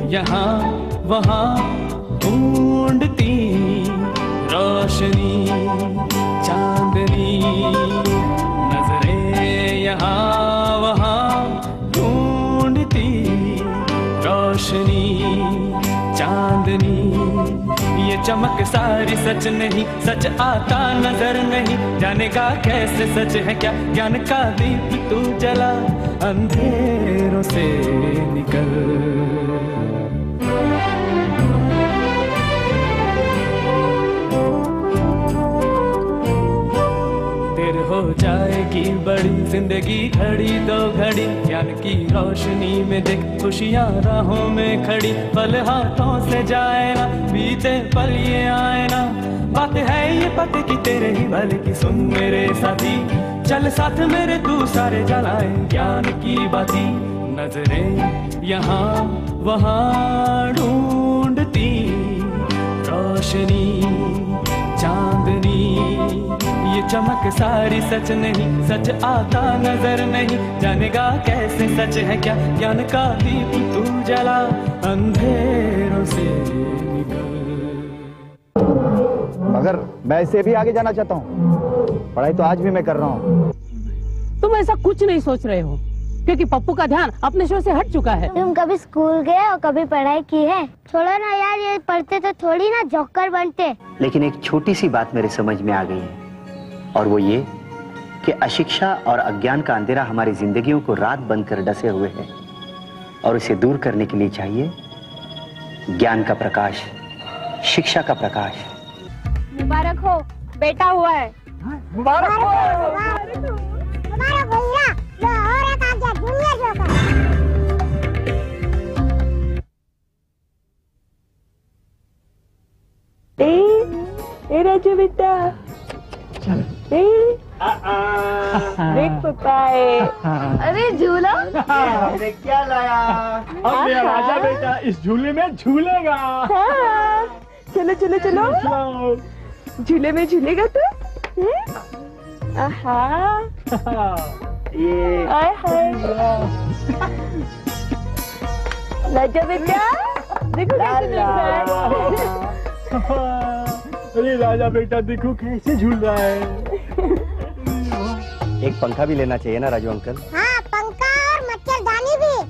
यहाँ वहाँ ढूंढती रोशनी चांदनी, नजरें यहाँ वहाँ ढूंढती रोशनी चांदनी। ये चमक सारी सच नहीं, सच आता नजर नहीं, जाने का कैसे सच है क्या, ज्ञान का दीप तू जला अंधेरों से निकल। देर हो जाएगी बड़ी जिंदगी घड़ी दो घड़ी, ज्ञान की रोशनी में देख खुशियाँ राहों में खड़ी, पल हाथों से जाए ना बीते पल ये आए ना, बात है ये पते की तेरे ही भले की, सुन मेरे साथी चल साथ मेरे तू सारे जलाए ज्ञान की बाती। नजरें यहाँ वहाँ ढूंढती रोशनी चांदनी, ये चमक सारी सच नहीं, सच आता नजर नहीं, जानेगा कैसे सच है क्या, ज्ञान का दीप तू जला अंधेरों से निकल। मगर मैं इससे भी आगे जाना चाहता हूँ, पढ़ाई तो आज भी मैं कर रहा हूँ। तुम ऐसा कुछ नहीं सोच रहे हो क्योंकि पप्पू का ध्यान अपने शो से हट चुका है। तुम कभी स्कूल गए और कभी पढ़ाई की है? छोड़ो ना यार, ये पढ़ते तो थोड़ी ना जोकर बनते। लेकिन एक छोटी सी बात मेरे समझ में आ गई है, और वो ये कि अशिक्षा और अज्ञान का अंधेरा हमारी जिंदगियों को रात बंद कर डसे हुए है, और उसे दूर करने के लिए चाहिए ज्ञान का प्रकाश, शिक्षा का प्रकाश। मुबारक हो, बेटा हुआ है। मुबारक हो। मुबारक हो हीरा, जो और एक आ गया जूनियर जोकर। ए राजू बेटा, देख पापा है। अरे झूला क्या लाया? अब मेरा राजा बेटा इस झूले में झूलेगा। चलो चलो चलो, झूले में झूलेगा तो। ये आय हाय राजा बेटा, देखो कैसे झूल रहा है। अरे राजा बेटा देखो कैसे झूल रहा है। एक पंखा भी लेना चाहिए ना राजू अंकल? हाँ, पंखा और मच्छरदानी भी।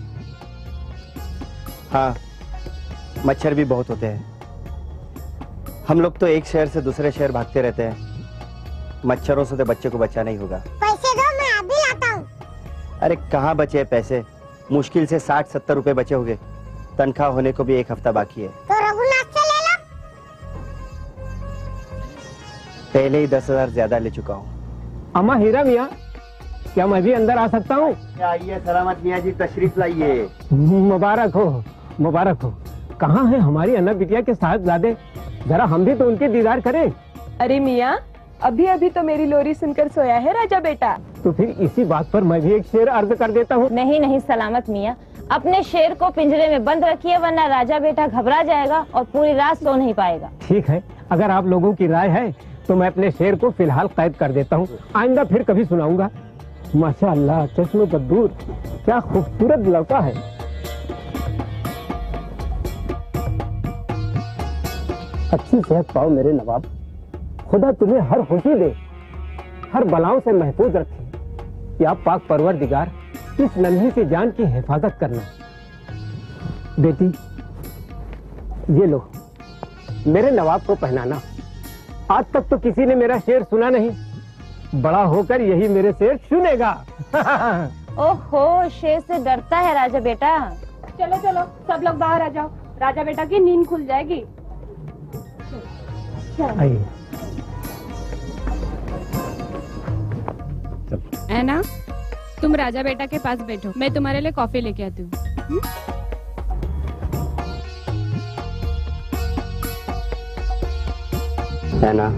हाँ, मच्छर भी बहुत होते हैं। हम लोग तो एक शहर से दूसरे शहर भागते रहते हैं, मच्छरों से तो बच्चे को बचाना ही होगा। पैसे दो, मैं अभी लाता हूँ। अरे कहाँ बचे पैसे, मुश्किल से 60-70 रुपए बचे होंगे, तनख्वाह होने को भी एक हफ्ता बाकी है। तो रघुनाथ से ले लो। पहले ही 10,000 ज्यादा ले चुका हूँ। अम्मा हीरा मियाँ, क्या मैं भी अंदर आ सकता हूँ? आइए सलामत मियाँ जी, तशरीफ लाइए। मुबारक हो, मुबारक हो। कहाँ है हमारी अन्ना बिटिया के साहबजादे? जरा हम भी तो उनके दीदार करें। अरे मियाँ, अभी अभी तो मेरी लोरी सुनकर सोया है राजा बेटा। तो फिर इसी बात पर मैं भी एक शेर अर्ज कर देता हूँ। नहीं नहीं सलामत मियाँ, अपने शेर को पिंजरे में बंद रखिए, वरना राजा बेटा घबरा जाएगा और पूरी रात सो नहीं पाएगा। ठीक है, अगर आप लोगों की राय है तो मैं अपने शेर को फिलहाल कैद कर देता हूँ, आइंदा फिर कभी सुनाऊंगा। माशाअल्लाह, चश्मे बदूर, क्या खूबसूरत लड़का है। अच्छी सेहत पाओ मेरे नवाब, खुदा तुम्हें हर खुशी दे, हर बलाओं से महफूज रखे। या पाक परवरदिगार इस नन्ही सी जान की हिफाजत करना। बेटी, ये लो, मेरे नवाब को पहनाना। आज तक तो किसी ने मेरा शेर सुना नहीं, बड़ा होकर यही मेरे शेर सुनेगा। ओहो, शेर से डरता है राजा बेटा। चलो चलो, सब लोग बाहर आ जाओ, राजा बेटा की नींद खुल जाएगी। आइए। ऐना, तुम राजा बेटा के पास बैठो, मैं तुम्हारे लिए कॉफी लेके आती हूँ। है ना,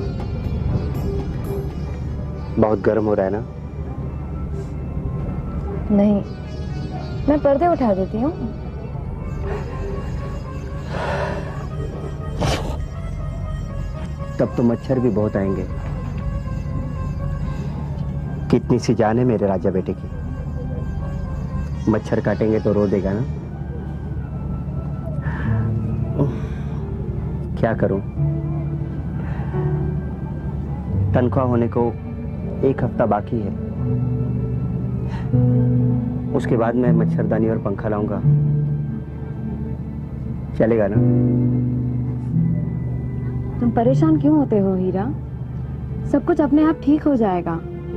बहुत गर्म हो रहा है ना? नहीं, मैं पर्दे उठा देती हूँ। तब तो मच्छर भी बहुत आएंगे। कितनी सी जान है मेरे राजा बेटे की, मच्छर काटेंगे तो रो देगा ना। क्या करूं? तनख्वाह होने को 1 हफ्ता बाकी है। उसके बाद मैं मच्छरदानी और पंखा लाऊंगा। चलेगा ना? तुम परेशान क्यों होते हो हीरा? सब कुछ अपने आप ठीक हो जाएगा।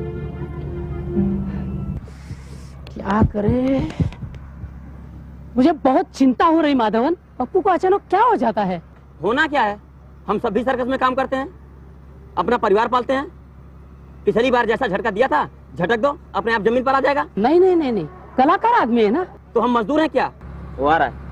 क्या करे? मुझे बहुत चिंता हो रही माधवन। पप्पू को अचानक क्या हो जाता है? होना क्या है? हम सब भी सर्कस में काम करते हैं, अपना परिवार पालते हैं। पिछली बार जैसा झटका दिया था, झटक दो, अपने आप जमीन पर आ जाएगा। नहीं नहीं नहीं नहीं, कलाकार आदमी है ना। तो हम मजदूर हैं क्या? वो आ रहा है।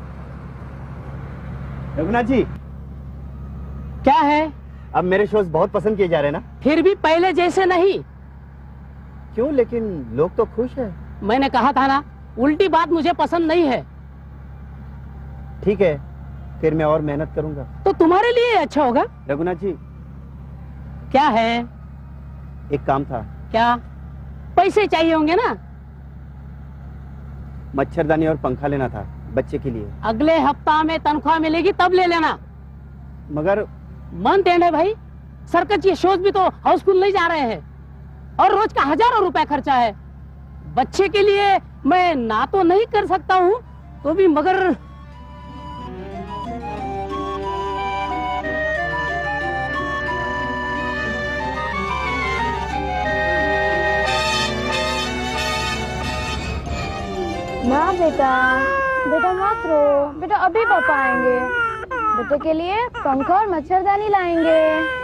रघुनाथ जी, क्या है? अब मेरे शोज बहुत पसंद किए जा रहे हैं ना? फिर भी पहले जैसे नहीं। क्यों? लेकिन लोग तो खुश हैं। मैंने कहा था ना, उल्टी बात मुझे पसंद नहीं है। ठीक है, फिर मैं और मेहनत करूंगा। तो तुम्हारे लिए अच्छा होगा। रघुनाथ जी, क्या है? एक काम था। क्या? पैसे चाहिए होंगे ना? मच्छरदानी और पंखा लेना था बच्चे के लिए। अगले हफ्ता में तनख्वाह मिलेगी तब ले लेना। मगर मंथ एंड है भाई, सर्कस के शोज भी तो हाउसफुल नहीं जा रहे हैं और रोज का हजारों रुपए खर्चा है। बच्चे के लिए मैं ना तो नहीं कर सकता हूँ, तो भी मगर ना बेटा, बेटा मत रो बेटा, अभी पापा आएंगे। बेटे के लिए पंखा और मच्छरदानी लाएंगे।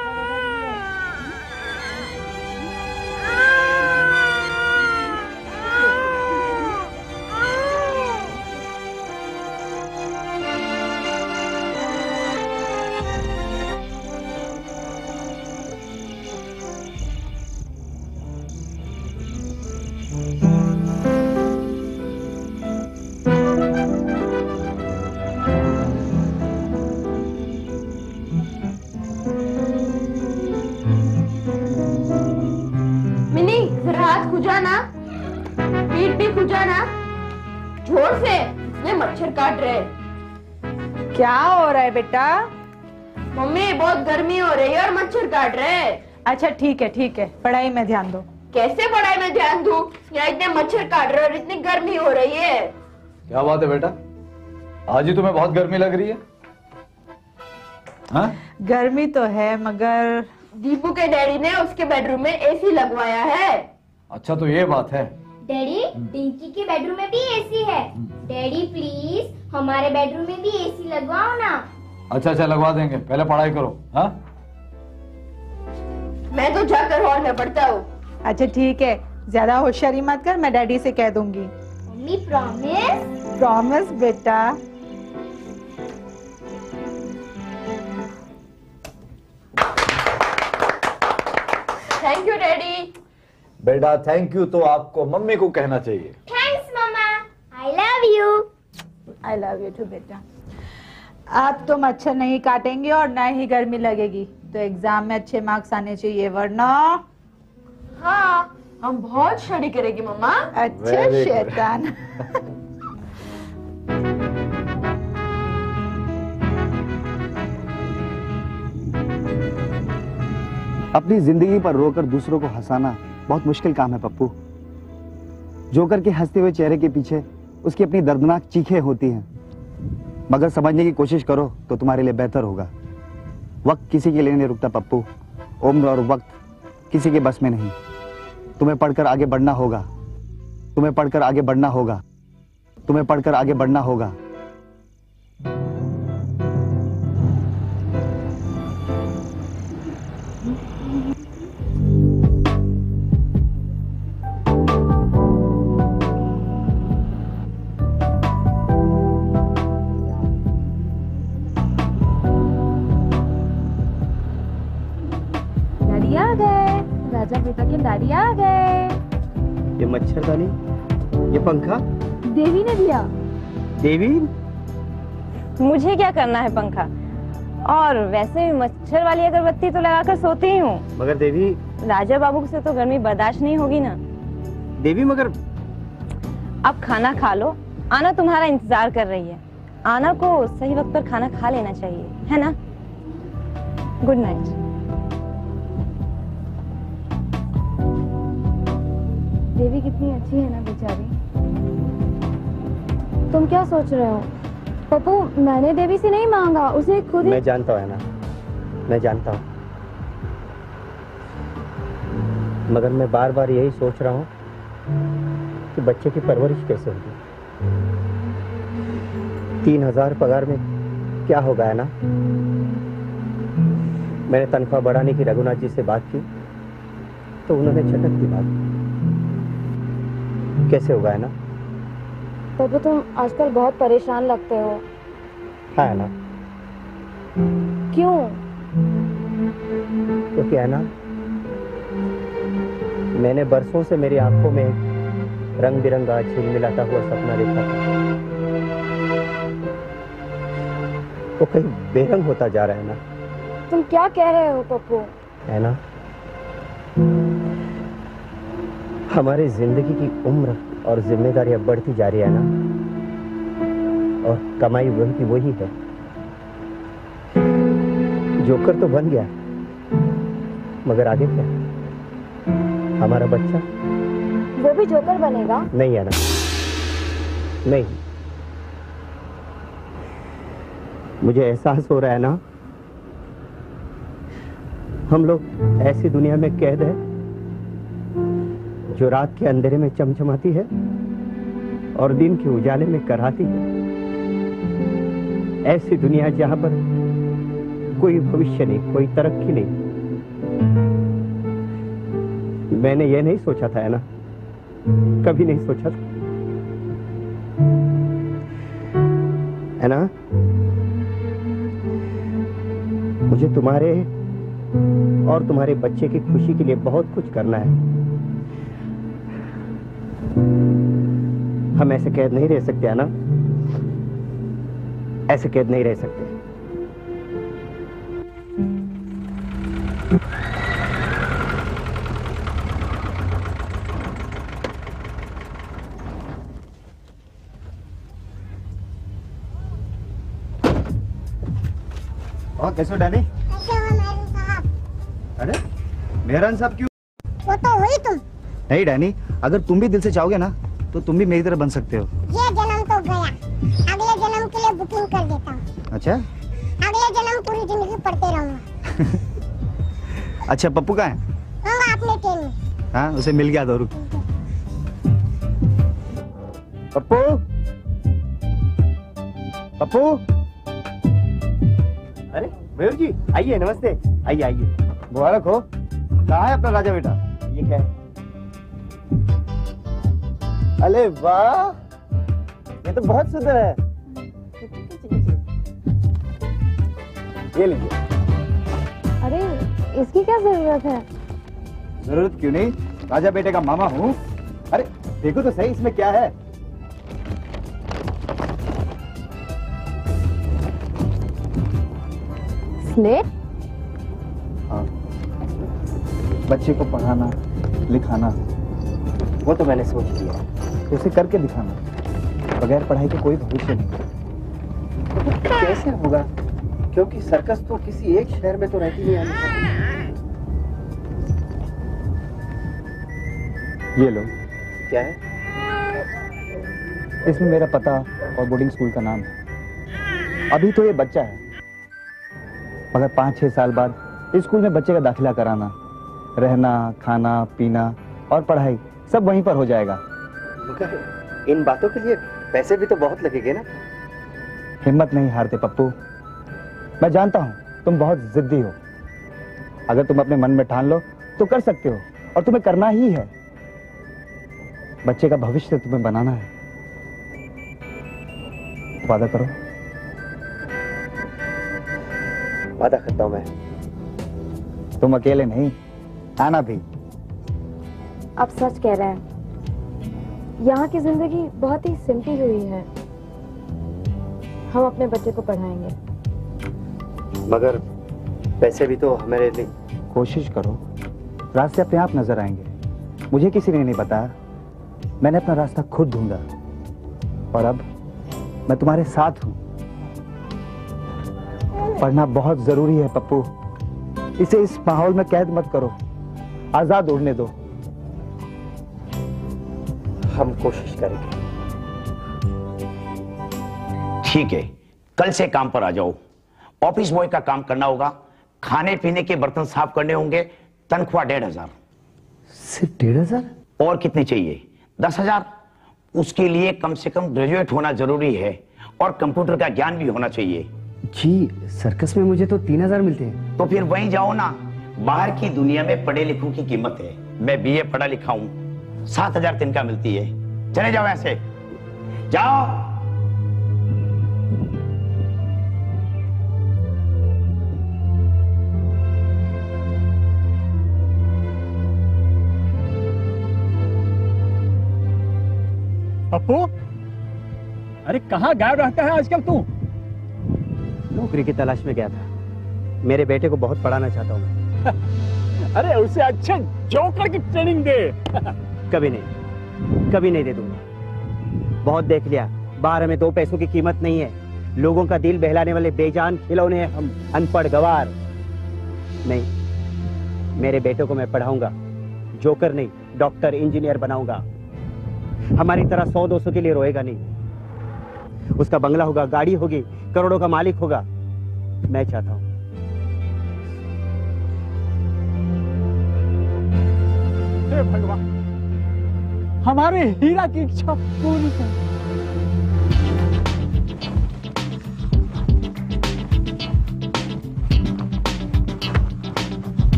खुजाना, पीठ भी खुजाना, जोर से, ये मच्छर काट रहे। क्या हो रहा है बेटा? मम्मी बहुत गर्मी हो रही है और मच्छर काट रहे। अच्छा ठीक है, पढ़ाई में ध्यान दो। कैसे पढ़ाई में ध्यान दूं? यहाँ इतने मच्छर काट रहे और इतनी गर्मी हो रही है। क्या बात है बेटा, आज ही तुम्हें बहुत गर्मी लग रही है? हाँ? गर्मी तो है, मगर दीपू के डैडी ने उसके बेडरूम में एसी लगवाया है। अच्छा तो ये बात है। डैडी, डिंकी के बेडरूम में भी एसी है। डैडी प्लीज हमारे बेडरूम में भी एसी लगवाओ ना। अच्छा लगवा देंगे, पहले पढ़ाई करो। हाँ? मैं तो जाकर हॉल में पढ़ता हूँ। अच्छा ठीक है, ज्यादा होशियारी मत कर, मैं डैडी से कह दूंगी। Mummy promise? प्रॉमिस बेटा। Thank you daddy. बेटा थैंक यू तो आपको मम्मी को कहना चाहिए। Thanks mamma, I love you. I love you too बेटा। अब तो मच्छर नहीं काटेंगे और ना ही गर्मी लगेगी, तो एग्जाम में अच्छे मार्क्स आने चाहिए, वरना हाँ हम बहुत स्टडी करेंगे मम्मा। अच्छा शैतान। अपनी जिंदगी पर रोकर दूसरों को हंसाना बहुत मुश्किल काम है पप्पू। जोकर के हंसते हुए चेहरे के पीछे उसकी अपनी दर्दनाक चीखें होती हैं, मगर समझने की कोशिश करो तो तुम्हारे लिए बेहतर होगा। वक्त किसी के लिए नहीं रुकता पप्पू, उम्र और वक्त किसी के बस में नहीं। तुम्हें पढ़कर आगे बढ़ना होगा, तुम्हें पढ़कर आगे बढ़ना होगा, तुम्हें पढ़कर आगे बढ़ना होगा। राजा बेटा के डैडी आ गए। ये मच्छरदानी, ये पंखा देवी ने दिया। देवी? मुझे क्या करना है पंखा, और वैसे भी मच्छर वाली अगरबत्ती तो लगाकर सोती ही हूँ। मगर देवी, राजा बाबू से तो गर्मी बर्दाश्त नहीं होगी ना। देवी मगर अब खाना खा लो, आना तुम्हारा इंतजार कर रही है। आना को सही वक्त पर खाना खा लेना चाहिए, है ना? Good night. देवी कितनी अच्छी है ना बेचारी। तुम क्या सोच रहे हो पप्पू? मैंने देवी से नहीं मांगा, उसे खुद ही। मैं जानता हूँ ना, मैं जानता हूँ, मगर मैं बार बार यही सोच रहा हूँ कि बच्चे की परवरिश कैसे होगी। 3000 पगार में क्या होगा है ना। मैंने तनख्वाह बढ़ाने की रघुनाथ जी से बात की तो उन्होंने झटक दी बात। कैसे होगा है ना। पप्पू तुम आजकल बहुत परेशान लगते हो। है ना। क्यों? क्योंकि है ना, मैंने बरसों से मेरी आंखों में रंग बिरंगा झिलमिलाता हुआ सपना देखा था। वो कहीं बेरंग होता जा रहा है ना। तुम क्या कह रहे हो पप्पू? है ना, हमारी जिंदगी की उम्र और जिम्मेदारियां बढ़ती जा रही है ना, और कमाई वही की वही है। जोकर तो बन गया, मगर आगे क्या? हमारा बच्चा वो भी जोकर बनेगा? नहीं है ना, नहीं। मुझे एहसास हो रहा है ना, हम लोग ऐसी दुनिया में कैद है जो रात के अंधेरे में चमचमाती है और दिन के उजाले में कराती है। ऐसी दुनिया जहां पर कोई भविष्य नहीं, कोई तरक्की नहीं। मैंने ये नहीं सोचा था है ना, कभी नहीं सोचा था है ना। मुझे तुम्हारे और तुम्हारे बच्चे की खुशी के लिए बहुत कुछ करना है। हम ऐसे कैद नहीं रह सकते है ना, ऐसे कैद नहीं रह सकते। और कैसे हो डैनी? अरे मेहरान साहब क्यों? वो तो हुई तुम। नहीं डैनी, अगर तुम भी दिल से चाहोगे ना तो तुम भी मेरी तरह बन सकते हो। ये जन्म तो गया, अगले जन्म के लिए बुकिंग कर देता हूँ। अच्छा, अगले जन्म पूरी जिंदगी पढ़ते रहूंगा। अच्छा पप्पू कहाँ है? होगा अपने ट्रेन में। हाँ, उसे मिल गया तो रुक। पप्पू, पप्पू। अरे मयूर जी आइए, नमस्ते। आइए आइए। मुबारक हो। कहाँ है अपना राजा बेटा? ये क्या है? अरे वाह, ये तो बहुत सुंदर है। ये लीजिए। अरे इसकी क्या जरूरत है? जरूरत क्यों नहीं, राजा बेटे का मामा हूँ। अरे देखो तो सही इसमें क्या है। स्लेट? हाँ, बच्चे को पढ़ाना लिखाना वो तो मैंने सोच लिया, उसे करके दिखाना। बगैर पढ़ाई के कोई भविष्य नहीं। कैसे होगा? क्योंकि सर्कस तो किसी एक शहर में तो रहती नहीं है। ये लो। क्या है? इसमें मेरा पता और बोर्डिंग स्कूल का नाम है। अभी तो ये बच्चा है, मगर 5-6 साल बाद इस स्कूल में बच्चे का दाखिला कराना, रहना, खाना, पीना और पढ़ाई सब वहीं पर हो जाएगा। मगर इन बातों के लिए पैसे भी तो बहुत लगेंगे ना। हिम्मत नहीं हारते पप्पू। मैं जानता हूँ तुम बहुत जिद्दी हो। अगर तुम अपने मन में ठान लो तो कर सकते हो, और तुम्हें करना ही है। बच्चे का भविष्य तुम्हें बनाना है। वादा करो। वादा करता हूं मैं। तुम अकेले नहीं, आना भी। आप सच कह रहे हैं। यहाँ की जिंदगी बहुत ही सिमटी हुई है। हम अपने बच्चे को पढ़ाएंगे, मगर पैसे भी तो हमारे लिए। कोशिश करो, रास्ते अपने आप नजर आएंगे। मुझे किसी ने नहीं बताया, मैंने अपना रास्ता खुद ढूंढा, और अब मैं तुम्हारे साथ हूं। पढ़ना बहुत जरूरी है पप्पू। इसे इस माहौल में कैद मत करो, आजाद उड़ने दो। हम कोशिश करेंगे। ठीक है, कल से काम पर आ जाओ। ऑफिस बॉय का काम करना होगा, खाने पीने के बर्तन साफ करने होंगे। तनख्वाह 1500। सिर्फ 1500? और कितने चाहिए? 10,000। उसके लिए कम से कम ग्रेजुएट होना जरूरी है और कंप्यूटर का ज्ञान भी होना चाहिए। जी सर्कस में मुझे तो 3000 मिलते हैं। तो फिर वहीं जाओ ना। बाहर की दुनिया में पढ़े लिखों की कीमत है। मैं बीए पढ़ा लिखा हूं, 7000 तनख्वाह मिलती है। चले जाओ ऐसे, जाओ। पप्पू, अरे कहाँ गायब रहता है आजकल तू? नौकरी की तलाश में गया था। मेरे बेटे को बहुत पढ़ाना चाहता हूँ। अरे उसे अच्छे जोकर की ट्रेनिंग दे। कभी नहीं दे दूंगा। बहुत देख लिया, बाहर में 2 पैसों की कीमत नहीं है। लोगों का दिल बहलाने वाले बेजान खिलौने हैं हम, अनपढ़ गवार। नहीं, मेरे बेटे को मैं पढ़ाऊंगा, जोकर नहीं, डॉक्टर इंजीनियर बनाऊंगा। हमारी तरह 100-200 के लिए रोएगा नहीं। उसका बंगला होगा, गाड़ी होगी, करोड़ों का मालिक होगा। मैं चाहता हूं। हे भगवान, हमारे हीरा की इच्छा पूरी कर।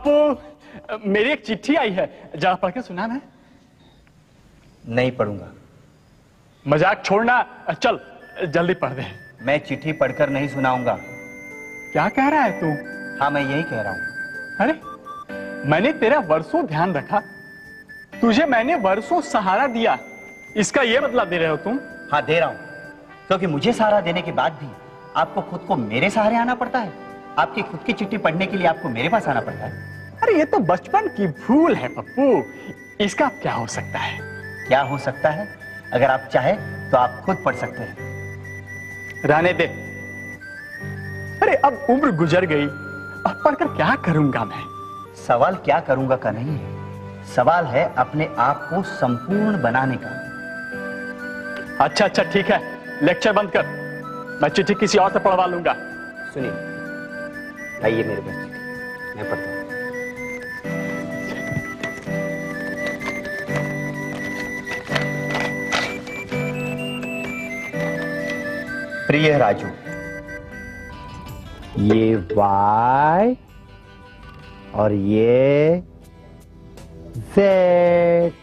पप्पू, मेरी एक चिट्ठी आई है, जरा पढ़ के सुना ना। नहीं पढ़ूंगा। मजाक छोड़ना, चल जल्दी पढ़ दे। मैं चिट्ठी पढ़कर नहीं सुनाऊंगा। क्या कह रहा है तू? हाँ, मैं यही कह रहा हूँ। अरे, मैंने तेरा वर्षों ध्यान रखा, तुझे मैंने वर्षों सहारा दिया, इसका ये मतलब दे रहे हो तुम? हाँ, दे रहा हूँ, क्योंकि मुझे सहारा देने के बाद भी आपको खुद को मेरे सहारे आना पड़ता है। आपकी खुद की चिट्ठी पढ़ने के लिए आपको मेरे पास आना पड़ता है। अरे ये तो बचपन की भूल है पप्पू, इसका क्या हो सकता है? क्या हो सकता है? अगर आप चाहे तो आप खुद पढ़ सकते हैं। रहने दे। अरे अब उम्र गुजर गई, अब पढ़कर क्या करूंगा मैं? सवाल क्या करूंगा का नहीं है, सवाल है अपने आप को संपूर्ण बनाने का। अच्छा अच्छा ठीक है, लेक्चर बंद कर, मैं चिट्ठी किसी और से पढ़वा लूंगा। सुनिए, आइए मेरे पास, मैं पढ़ता हूं। प्रिय राजू, ये वाई और ये जेड।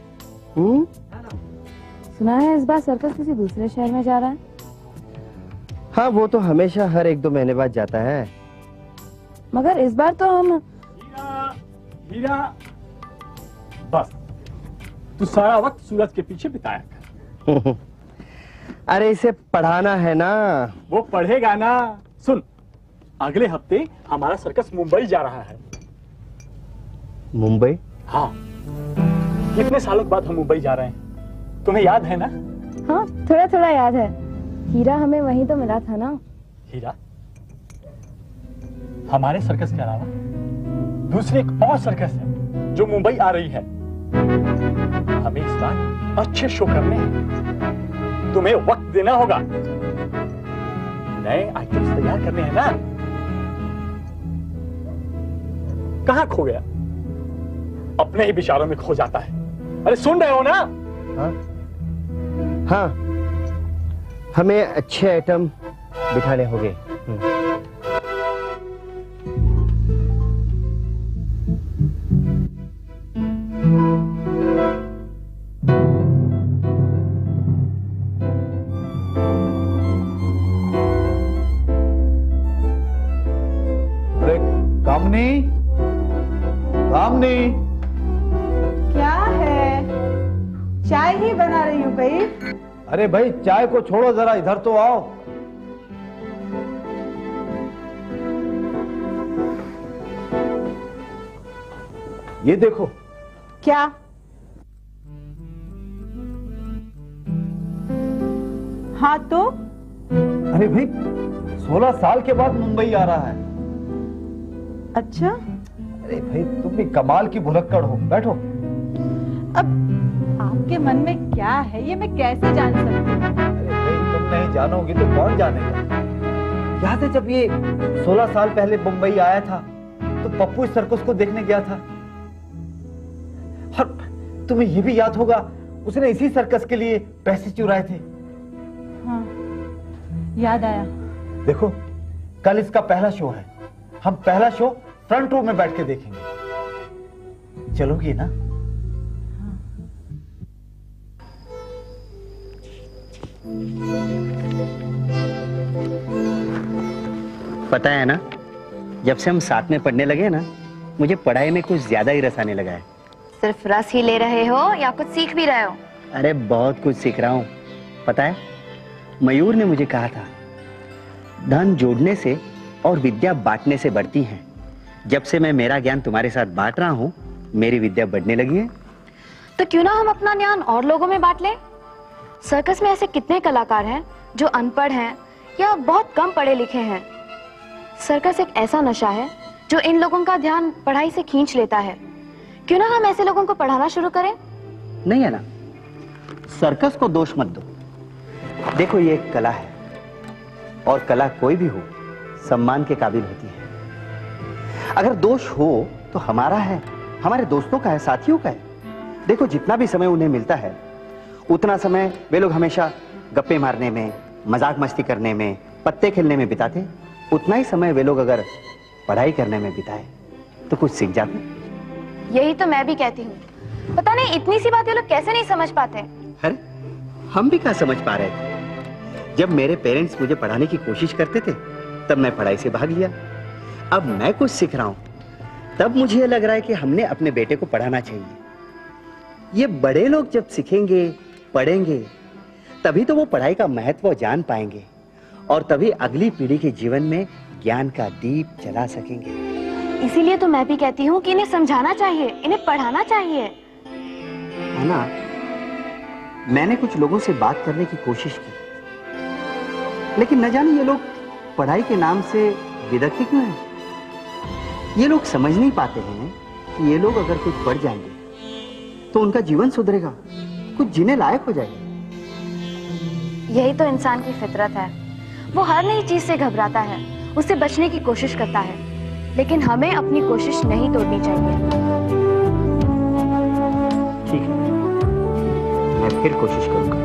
सुना है इस बार सर्कस किसी दूसरे शहर में जा रहा है। हाँ, वो तो हमेशा हर 1-2 महीने बाद जाता है, मगर इस बार तो हम हीरा, बस तू सारा वक्त सूरज के पीछे बिताया कर। अरे इसे पढ़ाना है ना। वो पढ़ेगा ना। सुन, अगले हफ्ते हमारा सर्कस मुंबई जा रहा है। मुंबई? हाँ, कितने सालों बाद हम मुंबई जा रहे हैं, तुम्हें याद है ना? हाँ, थोड़ा थोड़ा याद है। हीरा हमें वहीं तो मिला था ना। हीरा, हमारे सर्कस के अलावा दूसरी एक और सर्कस है जो मुंबई आ रही है। हमें इस बार अच्छे शो करने हैं, तुम्हें वक्त देना होगा, नए आइटम्स तैयार करने हैं ना। कहां खो गया? अपने ही विचारों में खो जाता है। अरे सुन रहे हो ना? हाँ, हाँ, हमें अच्छे आइटम बिठाने होंगे। कामनी, कामनी, क्या है? चाय ही बना रही हूँ भाई। अरे भाई, चाय को छोड़ो, जरा इधर तो आओ। ये देखो। क्या? हाँ तो? अरे भाई, 16 साल के बाद मुंबई आ रहा है। अच्छा? अरे भाई, तुम भी कमाल की भुलक्कड़ हो। बैठो। अब आपके मन में क्या है ये मैं कैसे जान सकती हूँ? अरे भाई, तुम नहीं जानोगी तो कौन जानेगा? याद है जब ये 16 साल पहले मुंबई आया था तो पप्पू इस सर्कस को देखने गया था। और तुम्हें ये भी याद होगा, उसने इसी सर्कस के लिए पैसे चुराए थे। हाँ, याद आया। देखो, कल इसका पहला शो है। हम पहला शो फ्रंट रो में बैठ के देखेंगे। चलोगी ना? पता है ना, जब से हम साथ में पढ़ने लगे ना, मुझे पढ़ाई में कुछ ज्यादा ही रस आने लगा है। सिर्फ रस ही ले रहे हो या कुछ सीख भी रहे हो? अरे बहुत कुछ सीख रहा हूँ। पता है, मयूर ने मुझे कहा था, धन जोड़ने से और विद्या बांटने से बढ़ती है। जब से मैं मेरा ज्ञान तुम्हारे साथ बांट रहा हूँ, मेरी विद्या बढ़ने लगी है। तो क्यों ना हम अपना ज्ञान और लोगों में बांट लें? सर्कस में ऐसे कितने कलाकार हैं जो अनपढ़ हैं या बहुत कम पढ़े लिखे हैं। सर्कस एक ऐसा नशा है जो इन लोगों का ध्यान पढ़ाई से खींच लेता है। क्यों ना हम ऐसे लोगों को पढ़ाना शुरू करें? नहीं है ना, सर्कस को दोष मत दो। देखो, ये एक कला है और कला कोई भी हो सम्मान के काबिल होती है। अगर दोष हो तो हमारा है, हमारे दोस्तों का है, साथियों का है। देखो, जितना भी समय उन्हें मिलता है उतना समय वे लोग हमेशा गप्पे मारने में, मजाक मस्ती करने में, पत्ते खेलने में बिताते। उतना ही समय वे लोग अगर पढ़ाई करने में बिताए तो कुछ सीख जाते। यही तो मैं भी कहती हूँ। पता नहीं इतनी सी बात ये लोग कैसे नहीं समझ पाते। अरे हम भी कहाँ समझ पा रहे थे। जब मेरे पेरेंट्स मुझे पढ़ाने की कोशिश करते थे तब मैं पढ़ाई से भाग लिया। अब मैं कुछ सीख रहा हूँ तब मुझे ये लग रहा है कि हमने अपने बेटे को पढ़ाना चाहिए। ये बड़े लोग जब सीखेंगे, पढ़ेंगे, तभी तो वो पढ़ाई का महत्व जान पाएंगे और तभी अगली पीढ़ी के जीवन में ज्ञान का दीप जला सकेंगे। इसीलिए तो मैं भी कहती हूँ कि इन्हें समझाना चाहिए, इन्हें पढ़ाना चाहिए। है ना? मैंने कुछ लोगों से बात करने की कोशिश की, लेकिन न जाने ये लोग पढ़ाई के नाम से विरक्त क्यों हैं? ये लोग समझ नहीं पाते हैं कि ये लोग अगर कुछ पढ़ जाएंगे तो उनका जीवन सुधरेगा, कुछ जीने लायक हो जाएगा। यही तो इंसान की फितरत है। वो हर नई चीज से घबराता है, उससे बचने की कोशिश करता है, लेकिन हमें अपनी कोशिश नहीं तोड़नी चाहिए। ठीक है, मैं फिर कोशिश करूंगा।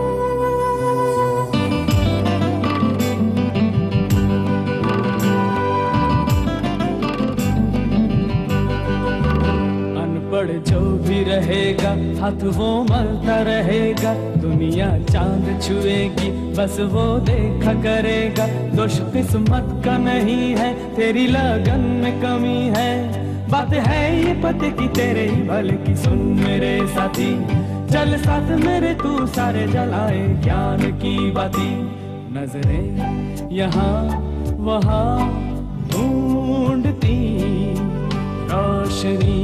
अनपढ़ जो भी रहेगा हाथ वो मलता रहेगा, दुनिया चांद छुएगी बस वो देखा करेगा। दोष किस्मत का नहीं है, तेरी लगन में कमी है। बात है ये पते की तेरे ही भले की, सुन मेरे साथी चल साथ मेरे तू सारे जलाए ज्ञान की बाती। नजरें यहाँ वहाँ ढूंढती रोशनी